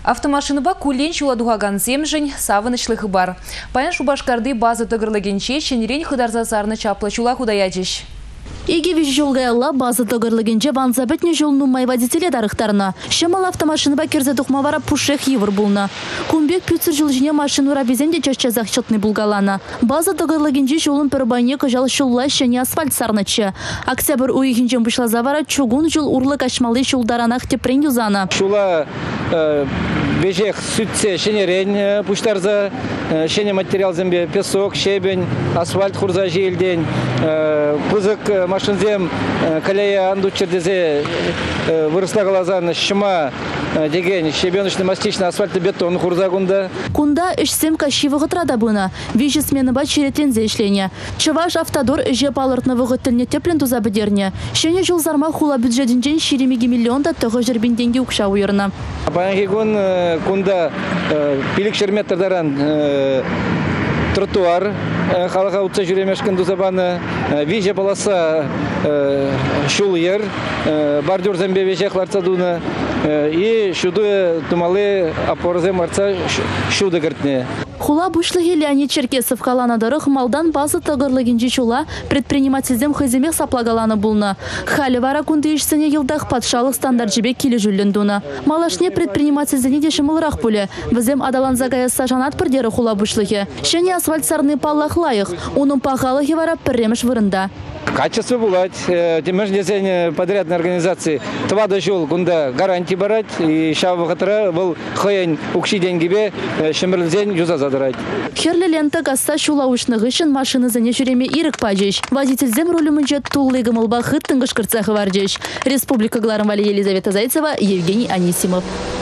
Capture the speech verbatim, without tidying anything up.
Автомашиныба кулен чуладугаган земжень савынычлығы бар. Паян Шубашкарды базы тұғырлығынче шенерен хыдарзазарны чаплы чула худаяжыш. Иге виж жолгайла базы тогырлыгынче ванза бетне жолну май водителе дарыхтарына. Шамал автомашиныба керзе тухмавара пушех евр булна. Кумбек пюцер жылжине машинура безенде чашчазах чотны булгалана. Базы тогырлыгынче жолун пербайне кожал шулла шене асфальт сарнычы. Октябрь уйхинчен пышла завара чугун жол урлык ашмалы шулдаранах тепрен юзана. Шула бежех сүтсе шенерен пуштарза, шене материал зембе песок, щебень, асфальт хурза желдень, пызык машинзем каляя анду чердезе выросла глаза шыма деген щебеночный мастичный асфальты бетон хурза гунда. Кунда ишсем кащивы гытрада бына. Вижи сменыба черетензе ишления. Чаваш автодор же палыртновы гыттылне теплен туза бедерне. Шене жыл зарма хула бюджетинчен ширемеги миллионда тығы жербин деньги укша уйырна. Баянги гун кунда пилик шерметтердаран тротуар халыға утса жүремешкен дузабаны вижа баласа шул ер бордюр зембе вежех ларцадуна и шуды тумалы апорзе марца шуды гыртне. Хула бушлыги Леонид Черкесов халанадырых малдан базы тагырлыгинчи чула предпринимательзем хыземех саплагаланы булна. Халі вара кунды ишсене йылдах патшалық стандарт жібек келі жүліндуна. Малашне предпринимательзене дешімылырақ пуле. Візем адалан загая сажанат пірдері хула бушлыги. Шене асфальт сарны паллах лайық. Оның пағалығы вара пірремеш вырында. Качество булать, темежнезень подрядной организации. Твада жол кунда гарантии барать и шавы хатра был хаян укши деньгибе шемерлзень юза задрать. Херлі лента касса шулаушны гышын машины зане жүреме ирік пажеш. Водительзем ролюмінже туллы гымылба хыттың гышкырцахы варжеш. Республика Гларамвали Елизавета Зайцева, Евгений Анисимов.